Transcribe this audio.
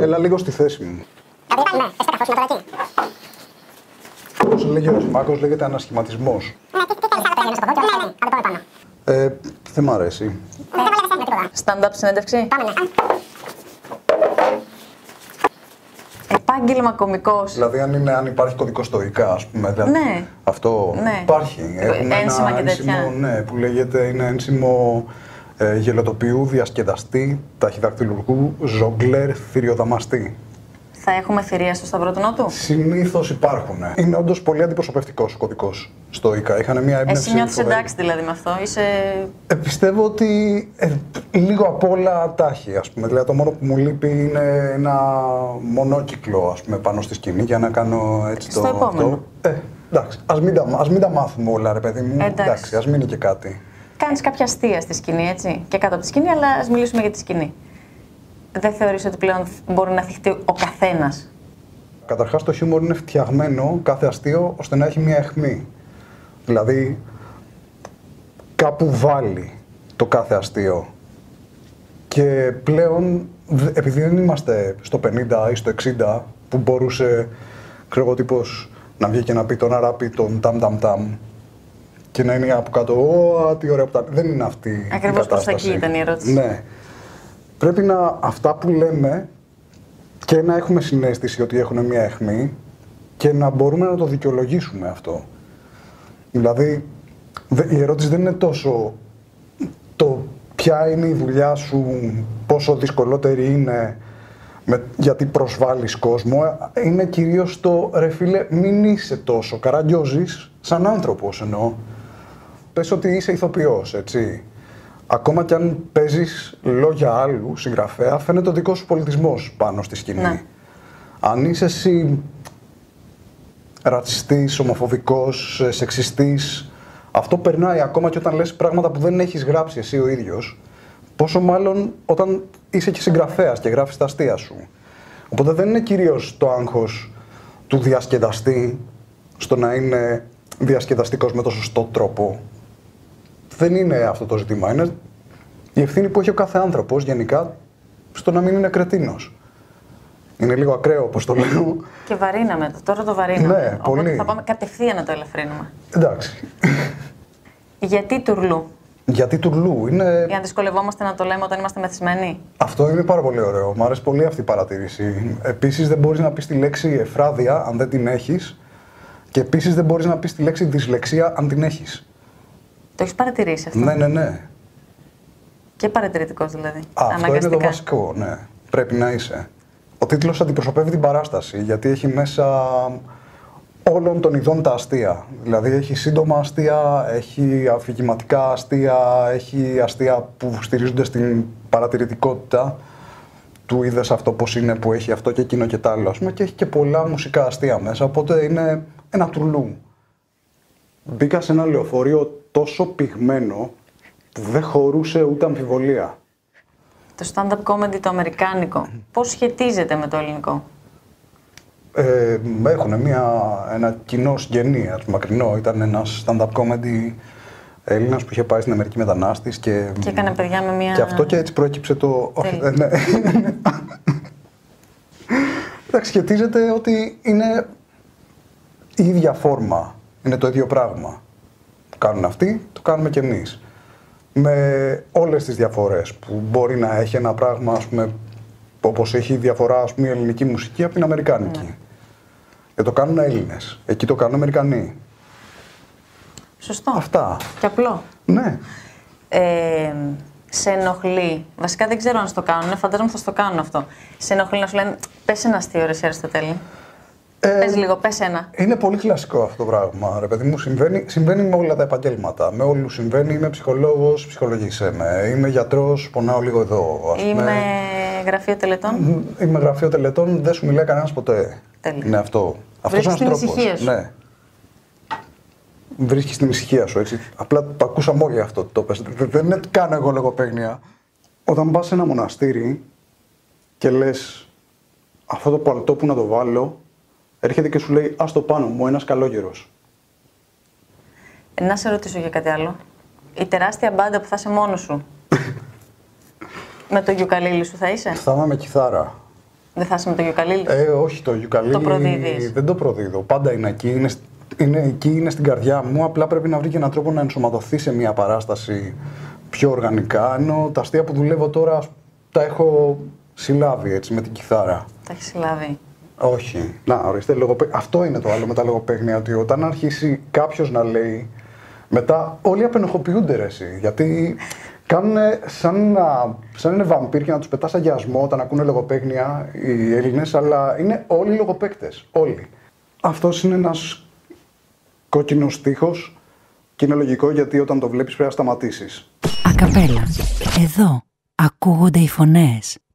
Έλα λίγο στη θέση μου. Όσο λέγει ο Ρωσιμάκος, λέγεται ανασχηματισμός. Δεν μ' αρέσει. Stand-up συνέντευξη. Επάγγελμα κωμικός. Δηλαδή, αν υπάρχει κωδικό στο ΙΚΑ, ας πούμε. Δηλαδή, Ναι. Αυτό υπάρχει. Έχουμε Ένσημα ένα και τέτοια. ένσημο, ναι, που λέγεται είναι ένσημο γελοτοποιού, διασκεδαστή, ταχυδακτυλουργού, ζόγκλερ, θηριοδαμαστή. Θα έχουμε θηρία στο Σταυρό του Νότου. Συνήθως υπάρχουν. Είναι όντως πολύ αντιπροσωπευτικός ο κωδικός στο ΙΚΑ. Είχαν μια έμπνευση. Εσύ νιώθεις φοβερή. εντάξει δηλαδή με αυτό, είσαι... Πιστεύω ότι λίγο απ' όλα τα έχει, ας πούμε. Δηλαδή, το μόνο που μου λείπει είναι ένα μονόκυκλο, ας πούμε, πάνω στη σκηνή για να κάνω έτσι Στο το επόμενο. αυτό. Εντάξει, ας μην τα μάθουμε όλα, ρε παιδί μου. Εντάξει, ας μείνει και κάτι. Κάνεις κάποια αστεία στη σκηνή, έτσι, και κάτω από τη σκηνή, αλλά ας μιλήσουμε για τη σκηνή. Δεν θεωρείς ότι πλέον μπορεί να θυχτεί ο καθένας? Καταρχάς, το χιούμορ είναι φτιαγμένο κάθε αστείο ώστε να έχει μια αιχμή. Δηλαδή, κάπου βάλει το κάθε αστείο. Και πλέον, επειδή δεν είμαστε στο 50 ή στο 60, που μπορούσε, ξέρω εγώ, τύπος να βγει και να πει τον αράπη, τον ταμ-ταμ-ταμ, και να είναι από κάτω, «Ω, τι ωραία που τα...» Δεν είναι αυτή η κατάσταση. Ακριβώς προς τα εκεί ήταν η ερώτηση. Ναι. Πρέπει να αυτά που λέμε και να έχουμε συναίσθηση ότι έχουν μια αιχμή και να μπορούμε να το δικαιολογήσουμε αυτό. Δηλαδή, η ερώτηση δεν είναι τόσο το ποια είναι η δουλειά σου, πόσο δυσκολότερη είναι, γιατί προσβάλλεις κόσμο. Είναι κυρίως το «ρε φίλε, μην είσαι τόσο καραγκιόζης σαν άνθρωπος», εννοώ. Πες ότι είσαι ηθοποιός, έτσι. Ακόμα κι αν παίζεις λόγια άλλου συγγραφέα, φαίνεται ο δικός σου πολιτισμός πάνω στη σκηνή. Ναι. Αν είσαι εσύ ρατσιστής, ομοφοβικός, σεξιστής, αυτό περνάει ακόμα και όταν λες πράγματα που δεν έχεις γράψει εσύ ο ίδιος, πόσο μάλλον όταν είσαι και συγγραφέας και γράφεις τα αστεία σου. Οπότε δεν είναι κυρίως το άγχος του διασκεδαστή στο να είναι διασκεδαστικός με το σωστό τρόπο. Δεν είναι αυτό το ζήτημα. Είναι η ευθύνη που έχει ο κάθε άνθρωπος γενικά στο να μην είναι κρετίνος. Είναι λίγο ακραίο, όπως το λέω. Και βαρύναμε το. Τώρα το βαρύναμε. Ναι, Οπότε πολύ. θα πάμε κατευθείαν να το ελαφρύνουμε. Εντάξει. Γιατί τουρλού? Γιατί τουρλού είναι. Για να δυσκολευόμαστε να το λέμε όταν είμαστε μεθυσμένοι. Αυτό είναι πάρα πολύ ωραίο. Μου αρέσει πολύ αυτή η παρατήρηση. Επίσης, δεν μπορείς να πεις τη λέξη εφράδια αν δεν την έχεις. Και επίσης, δεν μπορείς να πεις τη λέξη δυσλεξία αν την έχεις. Το έχεις παρατηρήσει αυτό? Ναι, ναι, ναι. Και παρατηρητικός δηλαδή. Αυτό είναι το βασικό, ναι. Πρέπει να είσαι. Ο τίτλος αντιπροσωπεύει την παράσταση, γιατί έχει μέσα όλων των ειδών τα αστεία. Δηλαδή έχει σύντομα αστεία, έχει αφηγηματικά αστεία, έχει αστεία που στηρίζονται στην παρατηρητικότητα του είδες αυτό πώς είναι, που έχει αυτό και εκείνο και τ' άλλο, ας πούμε, και έχει και πολλά μουσικά αστεία μέσα, οπότε είναι ένα τουρλού. Μπήκα σε ένα λεωφορείο τόσο πυγμένο που δεν χωρούσε ούτε αμφιβολία. Το stand-up comedy το αμερικάνικο, πώς σχετίζεται με το ελληνικό? Έχουν ένα κοινό συγγενή, μακρινό. Ήταν ένας stand-up comedy Έλληνας που είχε πάει στην Αμερική μετανάστης και έκανε παιδιά με μια... Και αυτό και έτσι προέκυψε το... Όχι, ναι. Εντάξει, σχετίζεται ότι είναι η ίδια φόρμα, είναι το ίδιο πράγμα. Το κάνουν αυτοί, το κάνουμε κι εμείς. Με όλες τις διαφορές που μπορεί να έχει ένα πράγμα, ας πούμε, όπως έχει διαφορά, ας πούμε, η ελληνική μουσική από την αμερικάνικη. Ναι. Και το κάνουν Έλληνες, εκεί το κάνουν Αμερικανοί. Σωστό. Αυτά. Και απλό. Ναι. Σε ενοχλεί, βασικά δεν ξέρω αν στο κάνουν, φαντάζομαι θα στο κάνουν αυτό. Σε ενοχλεί να σου λένε, πες ένα αστείο ρε Αριστοτέλη. Πες λίγο, πες ένα. Είναι πολύ κλασικό αυτό το πράγμα, ρε παιδί μου. Συμβαίνει με όλα τα επαγγέλματα. Με όλους συμβαίνει. Είμαι ψυχολόγος, ψυχολογήσέ με. Είμαι γιατρός, πονάω λίγο εδώ. Είμαι γραφείο τελετών. Είμαι γραφείο τελετών, δεν σου μιλάει κανένας ποτέ. Τέλεια. Είναι αυτό. Αυτός είναι ένας τρόπος. Ησυχία σου. Ναι. Βρίσκεις την ησυχία σου, έτσι. Απλά το ακούσαμε όλοι αυτό το πες. Δεν είναι καν εγώ λογοπαίγνια. Όταν πας σε ένα μοναστήρι και λες αυτό το παλτό που να το βάλω, έρχεται και σου λέει ας το πάνω μου, ένας καλόγερος. Να σε ρωτήσω για κάτι άλλο. Η τεράστια μπάντα που θα είσαι μόνος σου, με το γιουκαλίλι σου θα είσαι? Θα είμαι με κιθάρα. Δεν θα είσαι με το γιουκαλίλι? Όχι, το γιουκαλίλι το προδίδεις? Δεν το προδίδω. Πάντα είναι εκεί, είναι στην καρδιά μου. Απλά πρέπει να βρει και έναν τρόπο να ενσωματωθεί σε μια παράσταση πιο οργανικά. Ενώ τα αστεία που δουλεύω τώρα τα έχω συλλάβει έτσι με την κιθάρα. Τα έχει συλλάβει? Όχι. Να, ορίστε, αυτό είναι το άλλο με τα λογοπαίγνια, ότι όταν αρχίσει κάποιος να λέει, μετά όλοι απενοχοποιούνται ρε εσύ, γιατί κάνουν σαν είναι βαμπύρ και να τους πετάς αγιασμό όταν ακούνε λογοπαίγνια οι Έλληνες, αλλά είναι όλοι λογοπαίκτες, όλοι. Αυτός είναι ένας κόκκινος στίχος και είναι λογικό γιατί όταν το βλέπεις πρέπει να σταματήσεις. Ακαπέλα. Εδώ ακούγονται οι φωνές.